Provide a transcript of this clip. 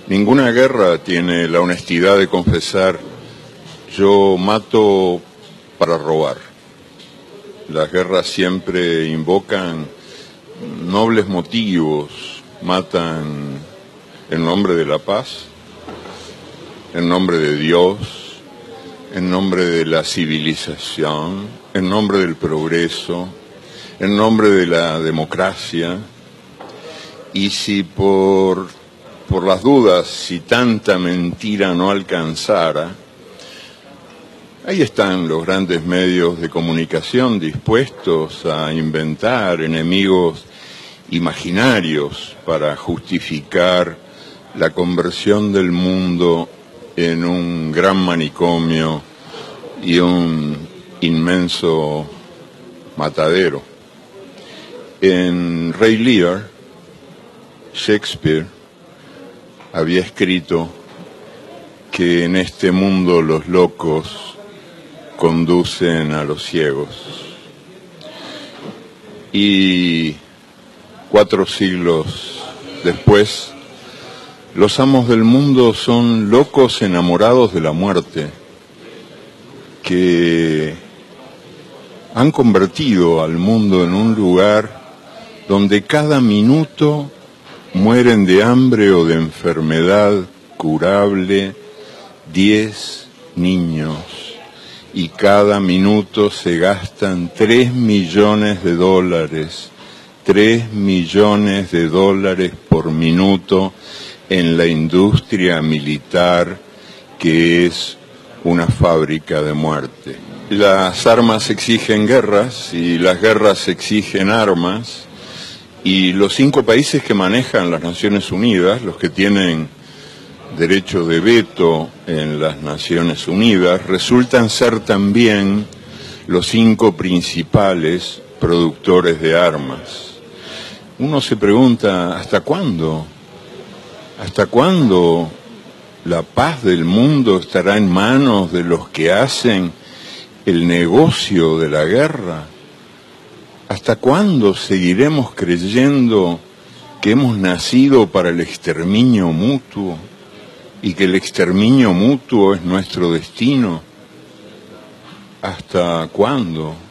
Ninguna guerra tiene la honestidad de confesar: yo mato para robar. Las guerras siempre invocan nobles motivos, matan en nombre de la paz, en nombre de Dios, en nombre de la civilización, en nombre del progreso, en nombre de la democracia. Y si por las dudas, si tanta mentira no alcanzara, ahí están los grandes medios de comunicación dispuestos a inventar enemigos imaginarios para justificar la conversión del mundo en un gran manicomio y un inmenso matadero. En Rey Lear, Shakespeare había escrito que en este mundo los locos conducen a los ciegos. Y 4 siglos después, los amos del mundo son locos enamorados de la muerte, que han convertido al mundo en un lugar donde cada minuto mueren de hambre o de enfermedad curable 10 niños, y cada minuto se gastan $3 millones, $3 millones por minuto en la industria militar, que es una fábrica de muerte. Las armas exigen guerras y las guerras exigen armas. Y los 5 países que manejan las Naciones Unidas, los que tienen derecho de veto en las Naciones Unidas, resultan ser también los 5 principales productores de armas. Uno se pregunta, ¿hasta cuándo? ¿Hasta cuándo la paz del mundo estará en manos de los que hacen el negocio de la guerra? ¿Hasta cuándo seguiremos creyendo que hemos nacido para el exterminio mutuo y que el exterminio mutuo es nuestro destino? ¿Hasta cuándo?